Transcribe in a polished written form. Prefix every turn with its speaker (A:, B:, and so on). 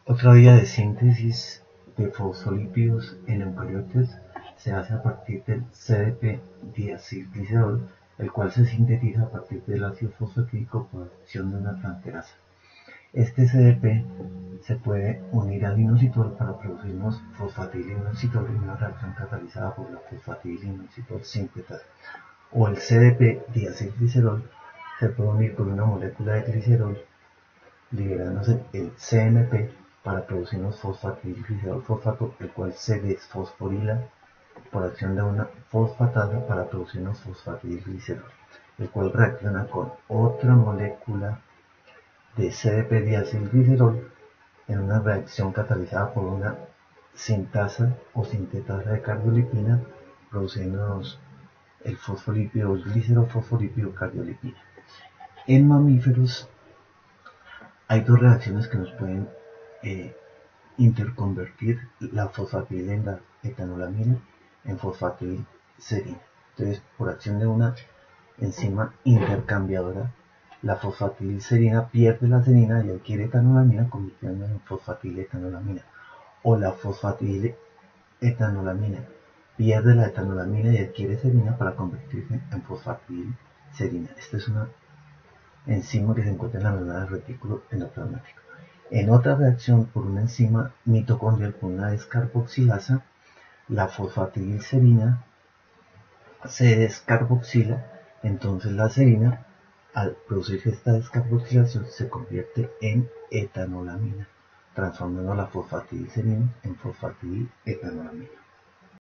A: Otra vía de síntesis de fosfolípidos en eucariotes se hace a partir del CDP-diacilglicerol, el cual se sintetiza a partir del ácido fosfatídico por acción de una transferasa. Este CDP se puede unir al inositol para producirnos fosfatidilinositol en una reacción catalizada por la fosfatidilinositol sintetasa. O el CDP-diacilglicerol se puede unir con una molécula de glicerol liberándose el CMP para producirnos fosfatidilglicerol fosfato, el cual se desfosforila por acción de una fosfatasa para producirnos fosfatidilglicerol, el cual reacciona con otra molécula de CDP-diacilglicerol en una reacción catalizada por una sintasa o sintetasa de cardiolipina, produciéndonos el fosfolípido glicerofosfolípido cardiolipina. En mamíferos hay dos reacciones que nos pueden interconvertir la fosfatidilenda etanolamina en fosfatidilserina. Entonces, por acción de una enzima intercambiadora, la fosfatidilserina pierde la serina y adquiere etanolamina, convirtiéndola en fosfatiletanolamina. O la fosfatiletanolamina pierde la etanolamina y adquiere serina para convertirse en fosfatidilserina. Esta es una enzima que se encuentra en la membrana del retículo endoplasmático. En otra reacción por una enzima mitocondrial con una descarboxilasa, la fosfatidilserina se descarboxila, entonces la serina, al producirse esta descarboxilación, se convierte en etanolamina, transformando la fosfatidilserina en fosfatidiletonolamina.